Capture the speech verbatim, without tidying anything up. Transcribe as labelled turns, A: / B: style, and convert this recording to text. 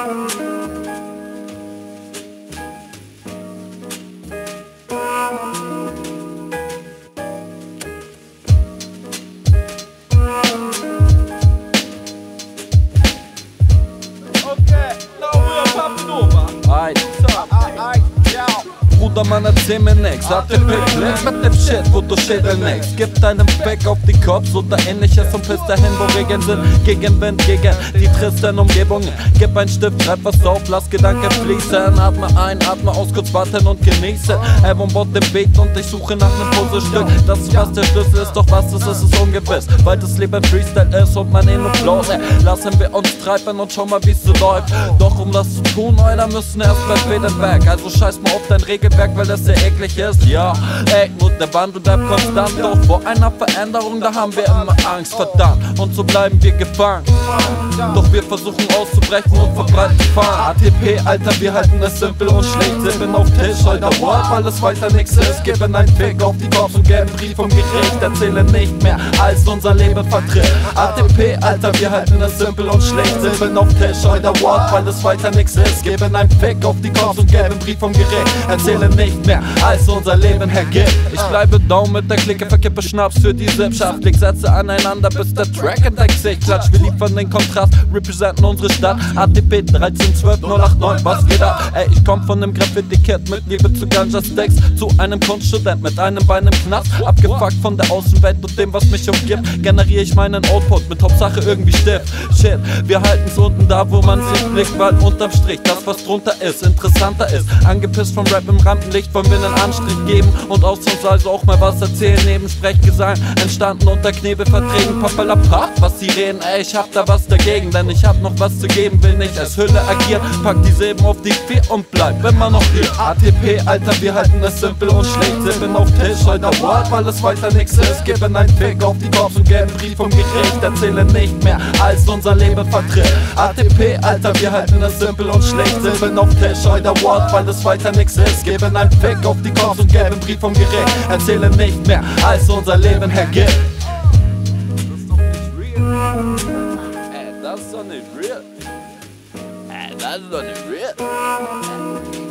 A: Bruder, man erzähl mir nix, A T P Flex mit dem Shit, wo du Schädel nix. Gib deinem Back auf die Cops oder ähnliches und piss dahin, wo Regeln sind. Gegen Wind, gegen die tristen Umgebungen. Gib ein Stift, schreib was auf, lass Gedanken fließen. Atme ein, atme aus, kurz warten und genieße. Album baut den Beat und ich suche nach nem Puzzlestück. Das ist was der Schlüssel ist, doch was es ist, ist ungewiss. Weil das Leben Freestyle ist und man eh nur flows. Lassen wir uns treiben und schau mal wie's so läuft. Doch um das zu tun, Alter, müssen erst mal Feedback. Also scheiß mal auf dein Regelwerk, weil das sehr eklig ist. Ja, ey, nur der Wandel bleibt konstant. Doch vor einer Veränderung, da haben wir immer Angst, verdammt. Und so bleiben wir gefangen. Doch wir versuchen auszubrechen und verbreiten fahren. A T P, Alter, wir halten es simpel und schlecht. Sippen auf Tisch, Alter, what, weil es weiter nix ist. Geben einen Fick auf die Cops und gelben Brief vom Gericht. Erzählen nicht mehr, als unser Leben vertritt. A T P, Alter, wir halten es simpel und schlecht. Sippen auf Tisch, Alter, what, weil es weiter nix ist. Geben einen Fick auf die Cops und gelben Brief vom Gericht. Erzählen nicht mehr, als unser Leben hergibt. Ich bleibe down mit der Clique, verkippe Schnaps für die Sippschaft. Leg Sätze aneinander, bis der Track in dein Gesicht klatscht. Wir liefern den Kontrast, representen unsere Stadt. A T P dreizehn zwölf null acht neun, was geht ab? Ey, ich komm von nem Graffiti-Kid mit Liebe zu Ganja-Stacks, zu einem Kunststudent mit einem Bein im Knast. Abgefuckt von der Außenwelt und dem, was mich umgibt, generiere ich meinen Output mit Hauptsache irgendwie Stift. Shit, wir halten's unten da, wo man sich blickt, weil unterm Strich das, was drunter ist, interessanter ist. Angepisst vom Rap im Rampenlicht, wollen wir einen Anstrich geben und aus uns also auch mal was erzählen. Neben Sprechgesang entstanden unter Knebelverträgen. Papalapap, was sie reden, ey, ich hab da was dagegen, denn ich hab noch was zu geben, will nicht als Hülle agieren. Pack die Silben auf die vier und bleib immer noch hier. A T P, Alter, wir halten es simpel und schlecht. Sippen auf Tisch, Alter, what, weil es weiter nix ist. Geben einen Fick auf die Cops und gelben Brief vom Gericht. Erzählen nicht mehr, als unser Leben vertritt. A T P, Alter, wir halten es simpel und schlecht. Sippen auf Tisch, Alter, what, weil es weiter nix ist. Geben einen Fick auf die Cops und gelben Brief vom Gericht. Erzählen nicht mehr, als unser Leben hergibt. Das ist doch nicht real. Ey, das ist doch nicht real. Ey, das ist doch nicht real.